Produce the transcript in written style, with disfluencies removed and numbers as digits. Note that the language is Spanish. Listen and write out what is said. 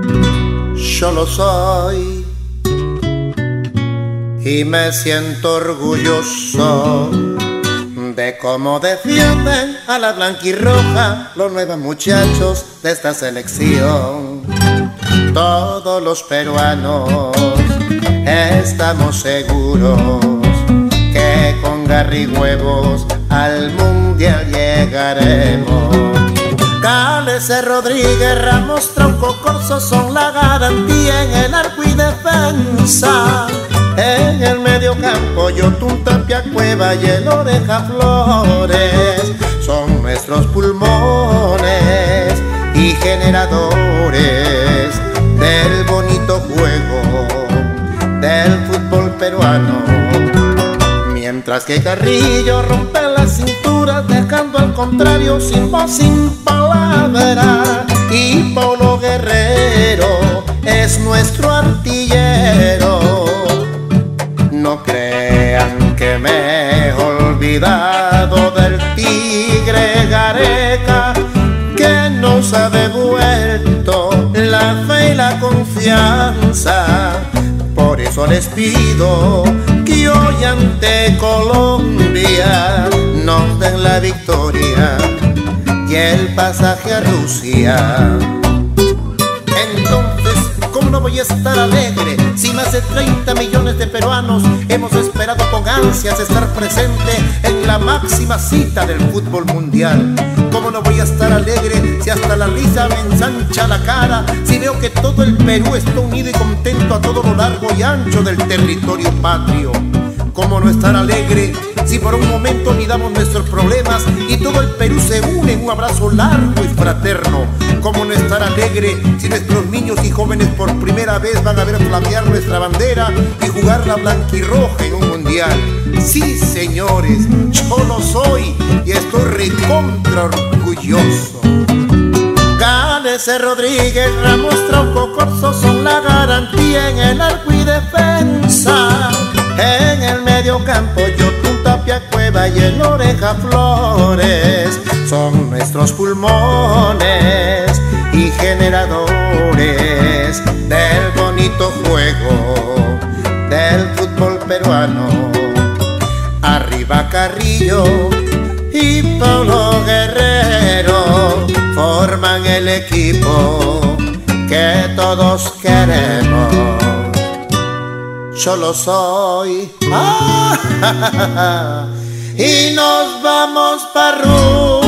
Yo lo soy y me siento orgulloso de cómo defienden a la blanquirroja los nuevos muchachos de esta selección. Todos los peruanos estamos seguros que con garra y huevos al mundial llegaremos. Cálice, Rodríguez, Ramos, Trauco, Corso son la garantía en el arco y defensa. En el medio campo, Yotun, Tapia, Cueva y el Oreja Flores son nuestros pulmones y generadores del bonito juego del fútbol peruano. Mientras que Carrillo rompe las cinturas dejando al contrario sin voz, sin palabra, y Paulo Guerrero es nuestro artillero. No crean que me he olvidado del Tigre Gareca, que nos ha devuelto la fe y la confianza. Por eso les pido que hoy ante Colombia nos den la victoria y el pasaje a Rusia. Entonces, ¿cómo no voy a estar alegre si más de 30 millones de peruanos hemos esperado con ansias estar presente en la máxima cita del fútbol mundial? ¿Cómo no voy a estar alegre si hasta la risa me ensancha la cara si veo que todo el Perú está unido y contento a todo lo largo y ancho del territorio patrio? ¿Cómo no estar alegre si por un momento olvidamos nuestros problemas y todo el Perú se une en un abrazo largo y fraterno? ¿Cómo no estar alegre si nuestros niños y jóvenes por primera vez van a ver flamear nuestra bandera y jugar la blanquirroja en un mundial? Sí, señores, yo lo soy y estoy recontra orgulloso. Cálice, Rodríguez, Ramos, Trauco, Corso son la garantía en el arco y defensa. En el medio campo, Yotun, Tapia, Cueva y el Oreja Flores son nuestros pulmones y generadores del bonito juego del fútbol peruano. Arriba Carrillo y Paulo Guerrero forman el equipo que todos queremos. Yo lo soy y nos vamos para Rusia.